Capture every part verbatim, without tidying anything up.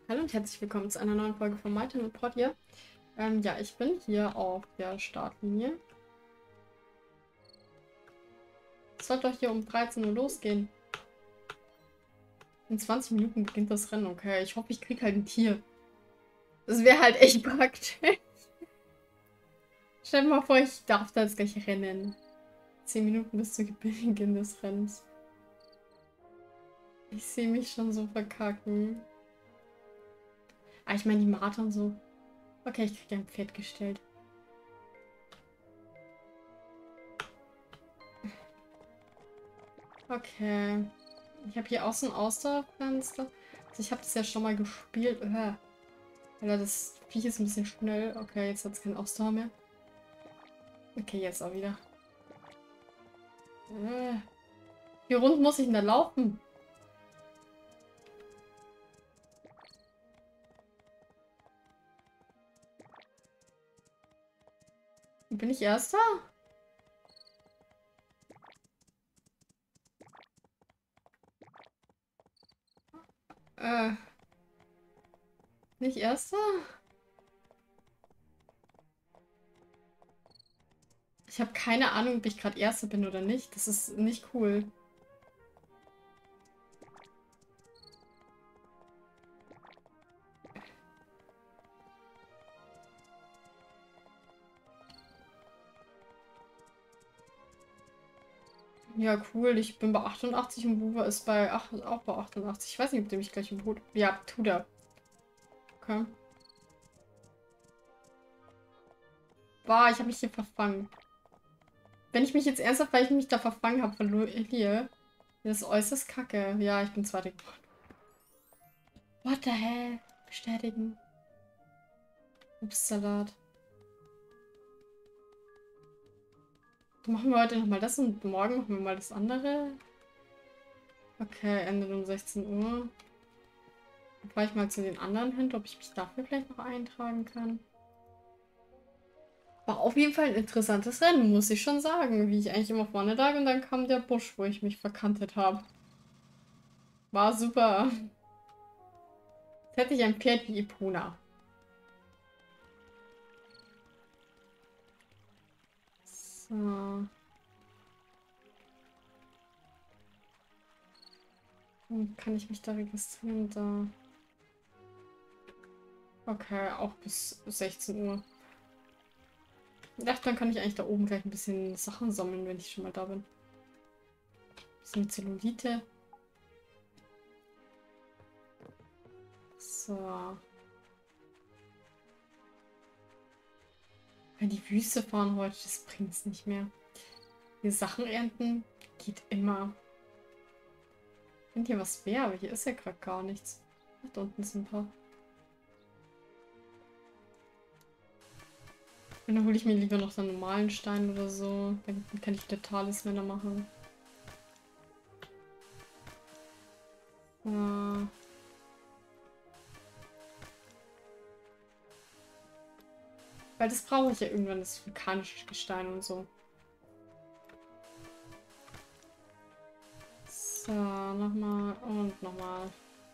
Hallo und herzlich willkommen zu einer neuen Folge von Martin und Pod hier. Ähm, ja, ich bin hier auf der Startlinie. Es sollte doch hier um dreizehn Uhr losgehen. In zwanzig Minuten beginnt das Rennen, okay. Ich hoffe, ich kriege halt ein Tier. Das wäre halt echt praktisch. Stell dir mal vor, ich darf da jetzt gleich rennen. zehn Minuten bis zu Beginn des Rennens. Ich sehe mich schon so verkacken. Ah, ich meine die Martha und so. Okay, ich kriege ein Pferd gestellt. Okay. Ich habe hier auch so ein Ausdauerfenster. Also ich habe das ja schon mal gespielt. Äh, Alter, das Viech ist ein bisschen schnell. Okay, jetzt hat es keinen Ausdauer mehr. Okay, jetzt auch wieder. Äh, wie rund muss ich denn da laufen? Bin ich Erster? Äh, nicht Erster? Ich habe keine Ahnung, ob ich gerade Erster bin oder nicht. Das ist nicht cool. Ja, cool. Ich bin bei achtundachtzig und Buba ist bei ach, auch bei achtundachtzig. Ich weiß nicht, ob der mich gleich überholt. Ja, tut er. Okay. Boah, ich habe mich hier verfangen. Wenn ich mich jetzt ernsthaft, weil ich mich da verfangen habe, verliere, das ist äußerst kacke. Ja, ich bin Zweiter geworden. What the hell? Bestätigen. Obstsalat. Machen wir heute nochmal das und morgen machen wir mal das andere. Okay, endet um sechzehn Uhr. Dann fahre ich mal zu den anderen hin, ob ich mich dafür vielleicht noch eintragen kann. War auf jeden Fall ein interessantes Rennen, muss ich schon sagen. Wie ich eigentlich immer vorne lag und dann kam der Busch, wo ich mich verkantet habe. War super. Jetzt hätte ich ein Pferd wie Ipuna. So. Hm, kann ich mich da registrieren? Da. Okay, auch bis sechzehn Uhr. Ich dachte, dann kann ich eigentlich da oben gleich ein bisschen Sachen sammeln, wenn ich schon mal da bin. Bisschen Zellulite. So. Wenn die Wüste fahren heute, das bringt es nicht mehr. Hier Sachen ernten geht immer. Wenn hier was wäre, aber hier ist ja gerade gar nichts. Ach, da unten sind ein paar. Und dann hole ich mir lieber noch so einen normalen Stein oder so. Dann kann ich wieder Talismänner machen. Äh. Weil das brauche ich ja irgendwann, das vulkanische Gestein und so. So, nochmal und nochmal.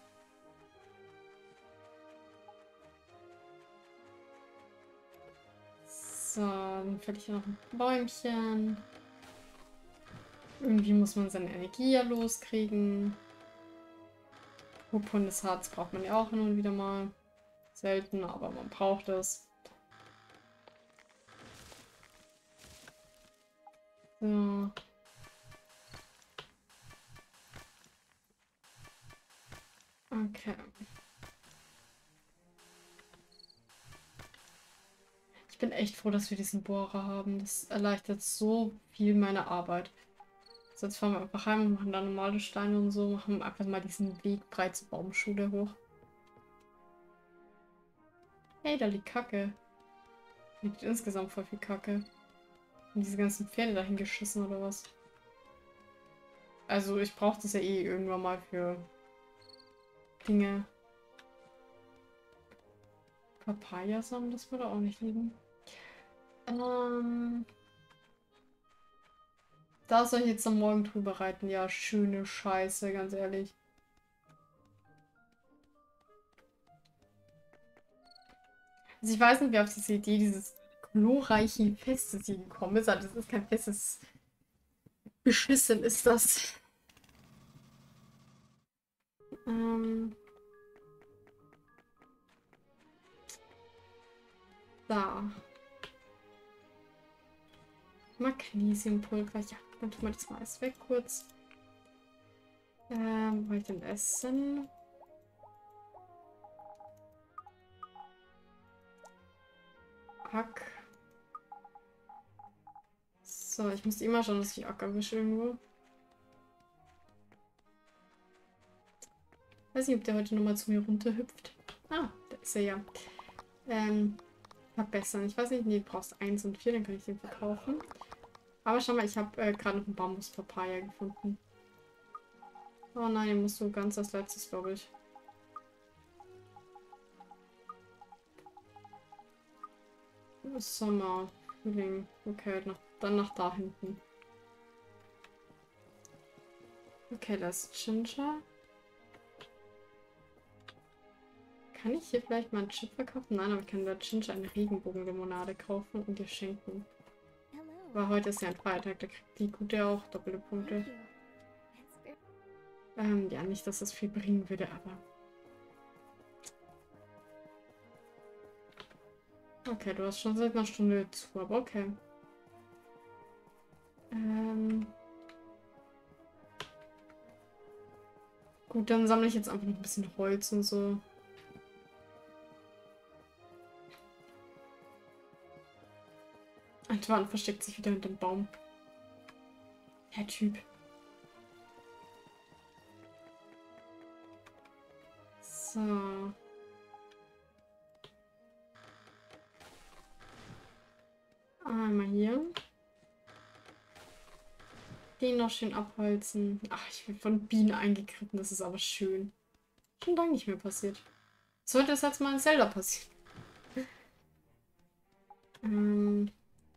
So, dann fälle ich hier noch ein Bäumchen. Irgendwie muss man seine Energie ja loskriegen. Purpurnes Harz braucht man ja auch hin und wieder mal. Selten, aber man braucht es. So. Okay. Ich bin echt froh, dass wir diesen Bohrer haben. Das erleichtert so viel meine Arbeit. So, jetzt fahren wir einfach heim und machen da normale Steine und so. Machen einfach mal diesen Weg breit zur Baumschule hoch. Hey, da liegt Kacke. Hier liegt insgesamt voll viel Kacke. Und diese ganzen Pferde dahin geschissen oder was? Also ich brauche das ja eh irgendwann mal für Dinge. Papayasamen, das würde auch nicht liegen. Ähm, da soll ich jetzt am Morgen drüber reiten. Ja, schöne Scheiße, ganz ehrlich. Also ich weiß nicht, wer auf diese Idee dieses glorreichen Festes hier gekommen ist, aber das ist kein Festes. Beschissen ist das. Ähm. Da. Magnesiumpulver. Ja, dann tun wir das mal alles weg kurz. Ähm, wo hab ich denn Essen? Hack. So, ich muss immer schauen, dass ich Ack erwische irgendwo. Weiß nicht, ob der heute nochmal zu mir runterhüpft. Ah, da ist er ja. Ähm, verbessern. Ich weiß nicht, nee, du brauchst eins und vier, dann kann ich den verkaufen. Aber schau mal, ich habe äh, gerade noch einen Bambus-Papaya gefunden. Oh nein, den musst du ganz als letztes, glaube ich. Sommer, Frühling. Okay, nach, dann nach da hinten. Okay, das ist Ginger. Kann ich hier vielleicht mal einen Chip verkaufen? Nein, aber ich kann da Ginger eine Regenbogenlimonade kaufen und dir schenken. Aber heute ist ja ein Feiertag, da kriegt die gute auch doppelte Punkte. Ähm, ja, nicht, dass das viel bringen würde, aber... Okay, du hast schon seit einer Stunde zu, aber okay. Ähm... Gut, dann sammle ich jetzt einfach noch ein bisschen Holz und so. Antoine versteckt sich wieder hinter dem Baum. Der Typ. So. Einmal hier. Den noch schön abholzen. Ach, ich bin von Bienen eingegriffen. Das ist aber schön. Schon lange nicht mehr passiert. Sollte es jetzt mal in Zelda passieren. Ähm.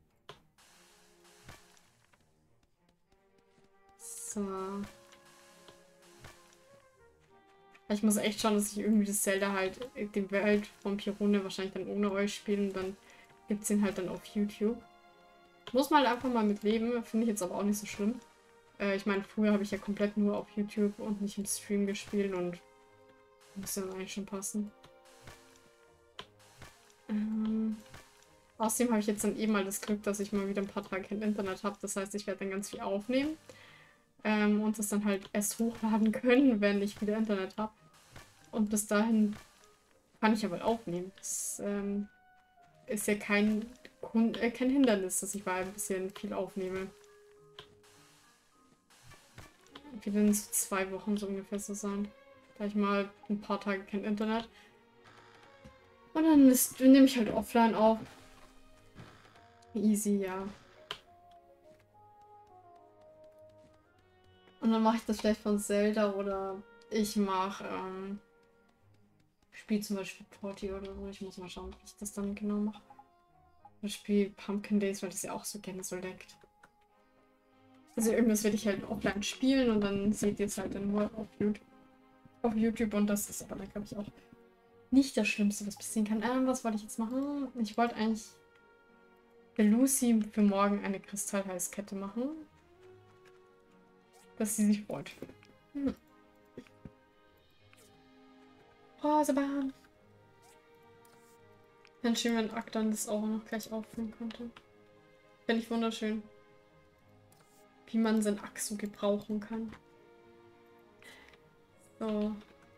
So. Ich muss echt schauen, dass ich irgendwie das Zelda halt, die Welt von Pirone wahrscheinlich dann ohne euch spielen. Dann gibt es ihn halt dann auf YouTube. Muss man halt einfach mal mit leben. Finde ich jetzt aber auch nicht so schlimm. Äh, ich meine, früher habe ich ja komplett nur auf YouTube und nicht im Stream gespielt und muss dann eigentlich schon passen. Ähm, außerdem habe ich jetzt dann eben mal das Glück, dass ich mal wieder ein paar Tage kein Internet habe. Das heißt, ich werde dann ganz viel aufnehmen. Ähm, und das dann halt erst hochladen können, wenn ich wieder Internet habe. Und bis dahin kann ich aber aufnehmen. Das ähm, ist ja kein, Grund, äh, kein Hindernis, dass ich mal ein bisschen viel aufnehme. Wie denn so zwei Wochen so ungefähr so sein. Da ich mal ein paar Tage kein Internet. Und dann ist, nehme ich halt offline auf. Easy, ja. Und dann mache ich das vielleicht von Zelda oder ich mache, ähm, spiele zum Beispiel Porty oder so. Ich muss mal schauen, wie ich das dann genau mache. Ich spiele Pumpkin Days, weil das ja auch so gerne so leckt. Also irgendwas werde ich halt offline spielen und dann seht ihr es halt dann nur auf YouTube. Auf YouTube und das ist aber dann, glaube ich, auch nicht das Schlimmste, was passieren kann. Ähm, was wollte ich jetzt machen? Ich wollte eigentlich für Lucy für morgen eine Kristallhalskette machen. Dass sie sich freut. Hm. Brauserbahn. Dann schön, wenn Aktan das auch noch gleich auffüllen konnte. Finde ich wunderschön. Wie man sein Ack so gebrauchen kann. So.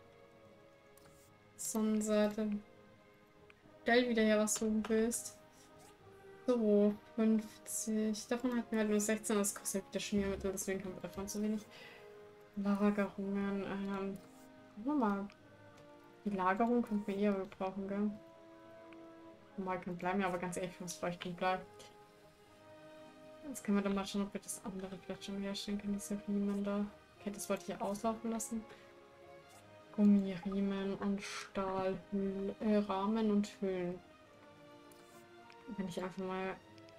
Sonnenseite. Stell wieder her, was du willst. So, fünfzig. Davon hatten wir halt nur sechzehn. Das kostet wieder Schmiermittel, deswegen haben wir davon zu wenig. Lagerungen. Ähm, gucken wir mal. Die Lagerung könnten wir eher gebrauchen, gell? Normal kann bleiben, ja, aber ganz ehrlich, was bräuchte ich bleiben? Jetzt können wir dann mal schauen, ob wir das andere vielleicht schon herstellen können. Diese Riemen da. Okay, das wollte ich ja auslaufen lassen. Gummiriemen und Stahlrahmen äh, Rahmen und Hüllen. Wenn ich einfach mal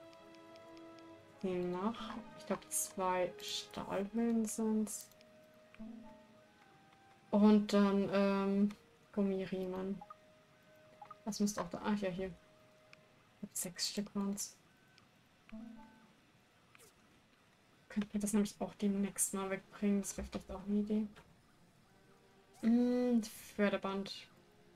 den mache. Ich glaube, zwei Stahlhüllen sind es. Und dann ähm, Gummiriemen. Was müsste auch da... Ach ja, hier. Sechs Stück waren es. Könnte mir das nämlich auch demnächst mal wegbringen. Das wäre vielleicht auch eine Idee. Hm, Förderband.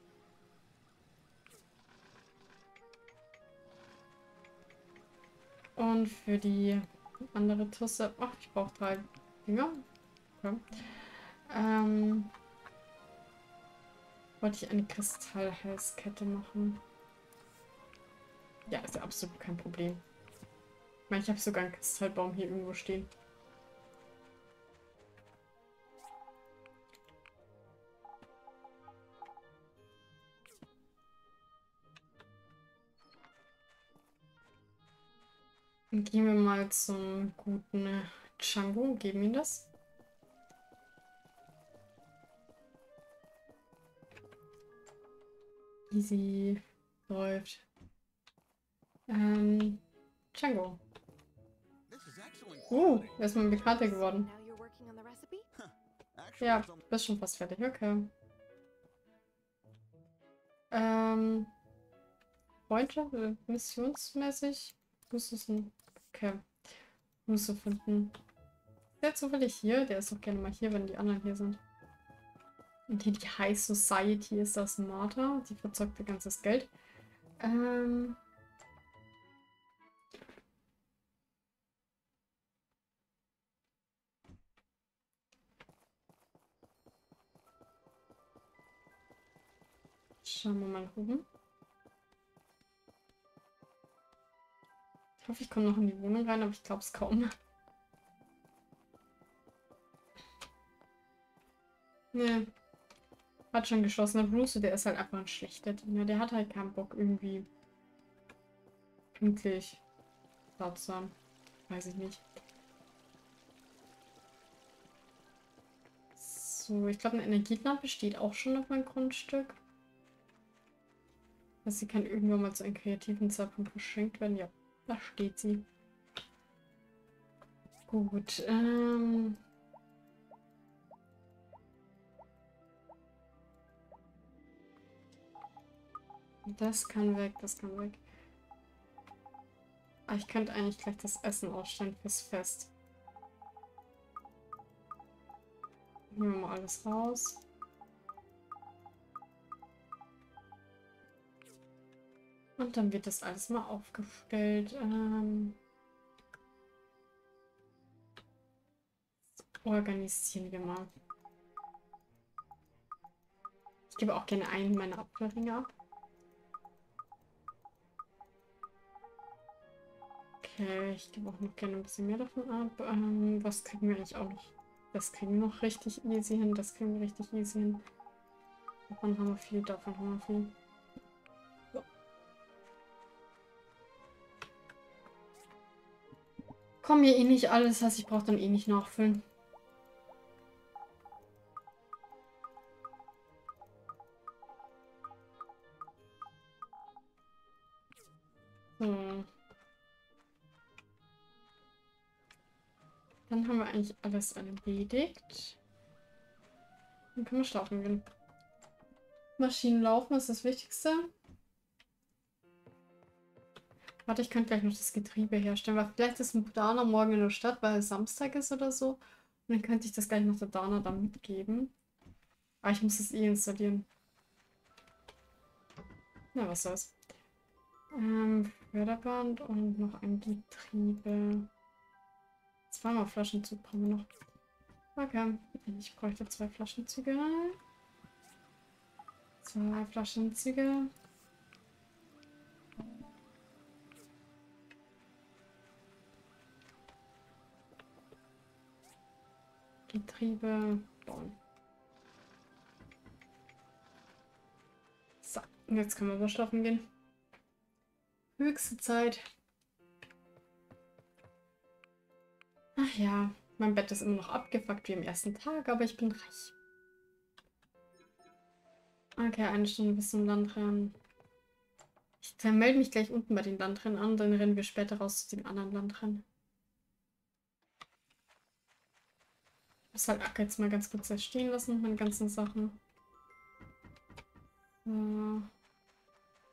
Und für die andere Tusse... Ach, ich brauche drei Dinger. Okay. Ähm... Wollte ich eine Kristallhalskette machen. Ja, ist ja absolut kein Problem. Ich meine, ich habe sogar einen Kristallbaum hier irgendwo stehen. Dann gehen wir mal zum guten Django und geben ihm das. Easy. Läuft. Ähm, Django. Oh, er ist mal Bekannter geworden. Ja, bist schon fast fertig, okay. Ähm, heute, äh, missionsmäßig. Muss es ein. Okay. Muss du finden. Der zufällig hier, der ist doch gerne mal hier, wenn die anderen hier sind. Und hier die High Society ist das Martha. Die verzockt ihr ganzes Geld. Ähm. Schauen wir mal oben. Ich hoffe, ich komme noch in die Wohnung rein, aber ich glaube es kaum. Ne. Hat schon geschlossen. Der Bruce, der ist halt einfach ein schlechter Diener. Der hat halt keinen Bock, irgendwie pünktlich da zu sein. Weiß ich nicht. So, ich glaube, eine Energielampe steht auch schon auf meinem Grundstück. Also sie kann irgendwann mal zu einem kreativen Zeitpunkt verschenkt werden. Ja, da steht sie. Gut, ähm... das kann weg, das kann weg. Aber ich könnte eigentlich gleich das Essen ausstellen fürs Fest. Nehmen wir mal alles raus. Und dann wird das alles mal aufgestellt. Ähm... Organisieren wir mal. Ich gebe auch gerne einen meiner Apfelringe ab. Okay, ich gebe auch noch gerne ein bisschen mehr davon ab. Ähm, was kriegen wir eigentlich auch noch? Das kriegen wir noch richtig easy hin. Das kriegen wir richtig easy hin. Davon haben wir viel, davon haben wir viel. So. Kommen mir eh nicht alles, was ich brauche, dann eh nicht nachfüllen. So. Dann haben wir eigentlich alles erledigt. Dann können wir schlafen gehen. Maschinen laufen ist das Wichtigste. Warte, ich könnte gleich noch das Getriebe herstellen, weil vielleicht ist ein Dana morgen in der Stadt, weil es Samstag ist oder so. Und dann könnte ich das gleich noch der Dana dann mitgeben. Aber ich muss es eh installieren. Na, was soll's. Ähm, Förderband und noch ein Getriebe. Zweimal Flaschenzug brauchen wir noch. Okay, ich bräuchte zwei Flaschenzüge. Zwei Flaschenzüge. Getriebe bauen. So, und jetzt können wir aber schlafen gehen. Höchste Zeit. Ach ja, mein Bett ist immer noch abgefuckt wie am ersten Tag, aber ich bin reich. Okay, eine Stunde bis zum Landrennen. Ich melde mich gleich unten bei den Landrennen an, dann rennen wir später raus zu dem anderen Landrennen. Ich muss halt Acker jetzt mal ganz kurz stehen lassen, meine ganzen Sachen. So.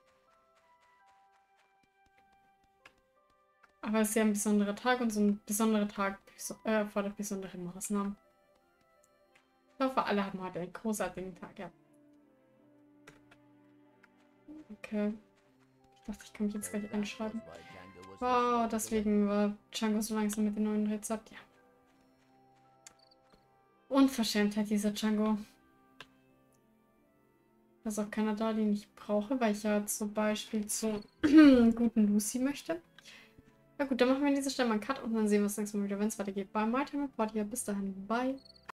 Aber es ist ja ein besonderer Tag und so ein besonderer Tag äh, fordert besondere Maßnahmen. Ich hoffe, alle haben heute einen großartigen Tag, ja. Okay. Ich dachte, ich kann mich jetzt gleich einschreiben. Wow, deswegen war Django so langsam mit den neuen Rezept, ja. Unverschämtheit, dieser Django. Da ist auch keiner da, den ich brauche, weil ich ja zum Beispiel zu guten Lucy möchte. Ja gut, dann machen wir an dieser Stelle mal einen Cut und dann sehen wir uns nächstes Mal wieder, wenn es weitergeht. Bei My Time with Party. Bis dahin, bye.